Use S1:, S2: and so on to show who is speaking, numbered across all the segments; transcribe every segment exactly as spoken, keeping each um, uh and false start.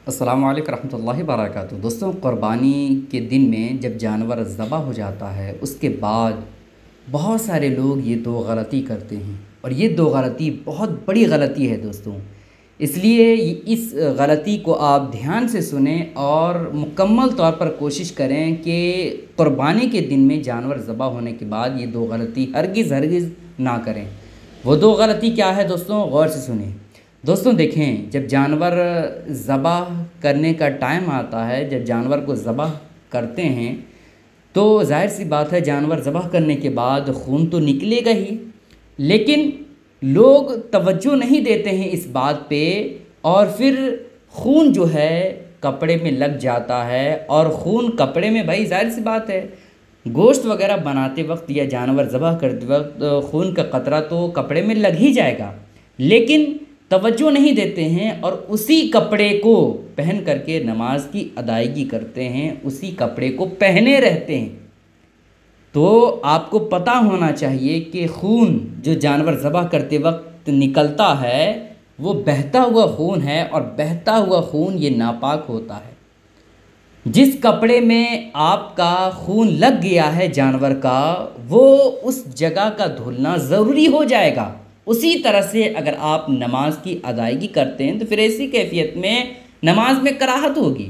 S1: अस्सलामु अलैकुम रहमतुल्लाहि बरकातुहू। दोस्तों, क़ुरबानी के दिन में जब जानवर ज़बह हो जाता है उसके बाद बहुत सारे लोग ये दो गलती करते हैं और ये दो गलती बहुत बड़ी गलती है दोस्तों। इसलिए ये इस गलती को आप ध्यान से सुनें और मुकम्मल तौर पर कोशिश करें कि क़ुरबानी के दिन में जानवर ज़बह होने के बाद ये दो गलती हरगिज़ हरगिज़ ना करें। वो दो गलती क्या है दोस्तों, गौर से सुनें। दोस्तों देखें, जब जानवर ज़बह करने का टाइम आता है, जब जानवर को ज़बह करते हैं तो ज़ाहिर सी बात है जानवर ज़बह करने के बाद खून तो निकलेगा ही, लेकिन लोग तवज्जो नहीं देते हैं इस बात पे और फिर खून जो है कपड़े में लग जाता है। और खून कपड़े में, भाई ज़ाहिर सी बात है गोश्त वगैरह बनाते वक्त या जानवर ज़बह करते वक्त खून का कतरा तो कपड़े में लग ही जाएगा, लेकिन तवज्जो नहीं देते हैं और उसी कपड़े को पहन करके नमाज की अदायगी करते हैं, उसी कपड़े को पहने रहते हैं। तो आपको पता होना चाहिए कि खून जो जानवर ज़बह करते वक्त निकलता है वो बहता हुआ खून है और बहता हुआ खून ये नापाक होता है। जिस कपड़े में आपका खून लग गया है जानवर का, वो उस जगह का धुलना ज़रूरी हो जाएगा। उसी तरह से अगर आप नमाज की अदायगी करते हैं तो फिर ऐसी कैफियत में नमाज में कराहत होगी,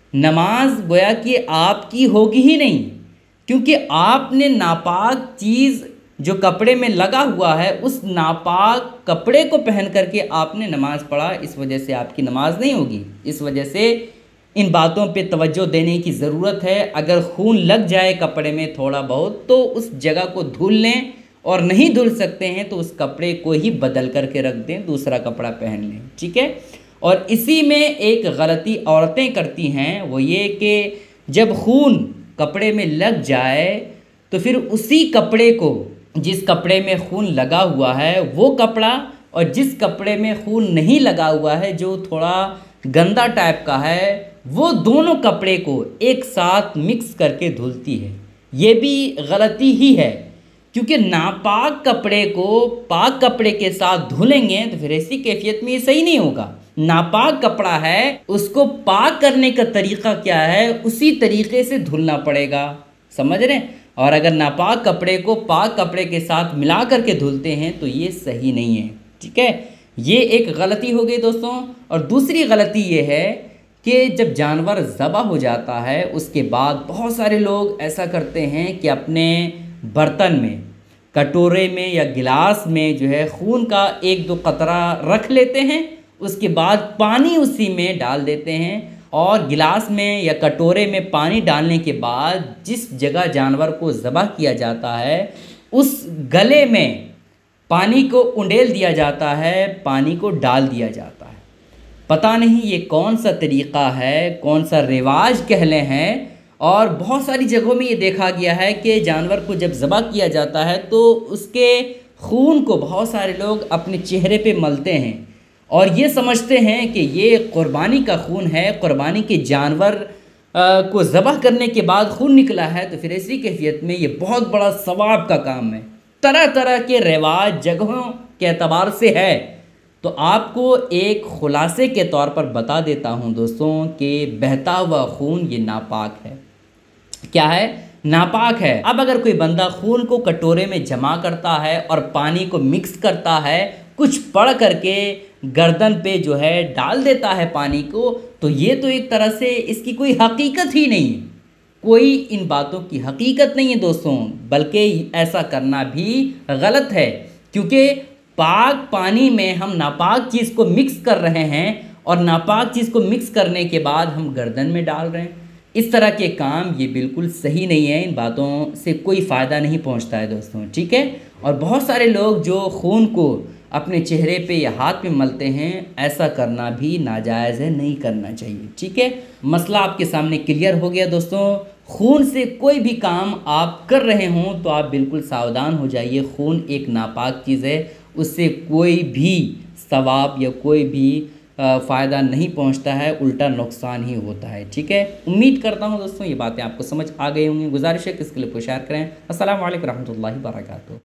S1: नमाज गोया कि आपकी होगी ही नहीं, क्योंकि आपने नापाक चीज़ जो कपड़े में लगा हुआ है उस नापाक कपड़े को पहन करके आपने नमाज पढ़ा, इस वजह से आपकी नमाज नहीं होगी। इस वजह से इन बातों पे तवज्जो देने की ज़रूरत है। अगर खून लग जाए कपड़े में थोड़ा बहुत तो उस जगह को धुल लें, और नहीं धुल सकते हैं तो उस कपड़े को ही बदल करके रख दें, दूसरा कपड़ा पहन लें, ठीक है। और इसी में एक गलती औरतें करती हैं, वो ये कि जब खून कपड़े में लग जाए तो फिर उसी कपड़े को, जिस कपड़े में खून लगा हुआ है वो कपड़ा और जिस कपड़े में खून नहीं लगा हुआ है जो थोड़ा गंदा टाइप का है, वो दोनों कपड़े को एक साथ मिक्स करके धुलती है। ये भी गलती ही है, क्योंकि नापाक कपड़े को पाक कपड़े के साथ धुलेंगे तो फिर ऐसी कैफियत में ये सही नहीं होगा। नापाक कपड़ा है, उसको पाक करने का तरीका क्या है, उसी तरीके से धुलना पड़ेगा, समझ रहे हैं। और अगर नापाक कपड़े को पाक कपड़े के साथ मिला करके धुलते हैं तो ये सही नहीं है, ठीक है। ये एक गलती हो गई दोस्तों। और दूसरी गलती ये है कि जब जानवर ज़बह हो जाता है उसके बाद बहुत सारे लोग ऐसा करते हैं कि अपने बर्तन में, कटोरे में या गिलास में जो है खून का एक दो कतरा रख लेते हैं, उसके बाद पानी उसी में डाल देते हैं। और गिलास में या कटोरे में पानी डालने के बाद जिस जगह जानवर को ज़बह किया जाता है उस गले में पानी को उंडेल दिया जाता है, पानी को डाल दिया जाता है। पता नहीं ये कौन सा तरीक़ा है, कौन सा रिवाज कह लें हैं। और बहुत सारी जगहों में ये देखा गया है कि जानवर को जब ज़बह किया जाता है तो उसके खून को बहुत सारे लोग अपने चेहरे पे मलते हैं और ये समझते हैं कि ये क़ुरबानी का खून है, क़ुरबानी के जानवर आ, को ज़बह करने के बाद खून निकला है, तो फिर ऐसी कैफियत में ये बहुत बड़ा सवाब का काम है। तरह तरह के रिवाज जगहों के एतबार से है। तो आपको एक ख़ुलासे के तौर पर बता देता हूँ दोस्तों कि बहता हुआ खून ये नापाक है। क्या है? नापाक है। अब अगर कोई बंदा खून को कटोरे में जमा करता है और पानी को मिक्स करता है, कुछ पढ़ करके गर्दन पे जो है डाल देता है पानी को, तो ये तो एक तरह से इसकी कोई हकीकत ही नहीं है, कोई इन बातों की हकीकत नहीं है दोस्तों, बल्कि ऐसा करना भी गलत है। क्योंकि पाक पानी में हम नापाक चीज़ को मिक्स कर रहे हैं और नापाक चीज़ को मिक्स करने के बाद हम गर्दन में डाल रहे हैं। इस तरह के काम ये बिल्कुल सही नहीं है, इन बातों से कोई फ़ायदा नहीं पहुंचता है दोस्तों, ठीक है। और बहुत सारे लोग जो खून को अपने चेहरे पे या हाथ पे मलते हैं, ऐसा करना भी नाजायज़ है, नहीं करना चाहिए, ठीक है। मसला आपके सामने क्लियर हो गया दोस्तों। खून से कोई भी काम आप कर रहे हों तो आप बिल्कुल सावधान हो जाइए। खून एक नापाक चीज़ है, उससे कोई भी सवाब या कोई भी फ़ायदा नहीं पहुंचता है, उल्टा नुकसान ही होता है, ठीक है। उम्मीद करता हूं दोस्तों ये बातें आपको समझ आ गई होंगी। गुजारिश है कि इस क्लिप को शेयर करें। अस्सलामु अलैकुम रहमतुल्लाहि व बरकातुहू।